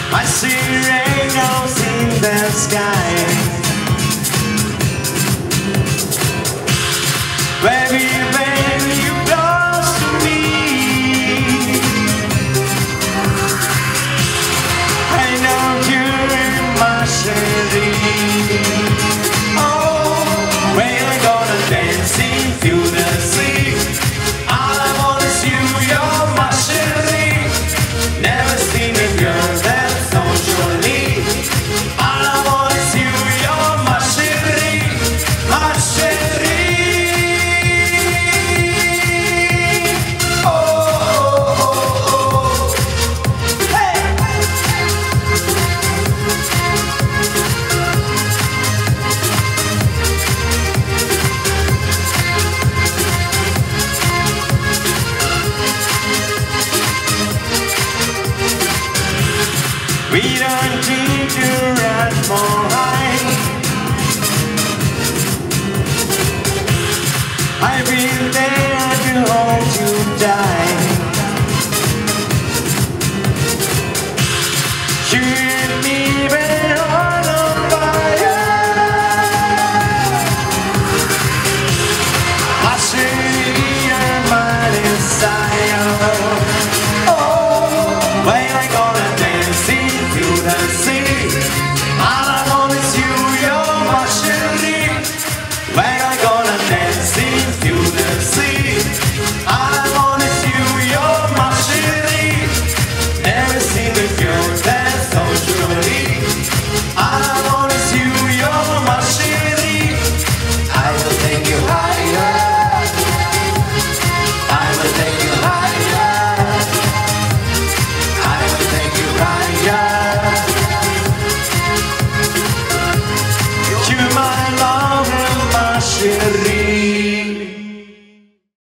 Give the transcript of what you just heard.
I see rainbows in the sky. Baby, baby, you close to me. I know you're in my city. Oh, when I'm gonna dance into the sea. All I want is you, you're my city. Never seen a girl that's so surely. All I want is you, you're my city, my city. We don't need to run more high. I've been there to hold you tight. You and me were on fire. I see you're my desire. Oh, when I gonna dance into the sea. All I want is you, you're my city. When I gonna dance into the sea. All I want is you, you're my city. Never seen a girl that's so surely. All I want is you, you're my city. I will take you higher. I will take you higher. I will take you higher. You're my love and my city.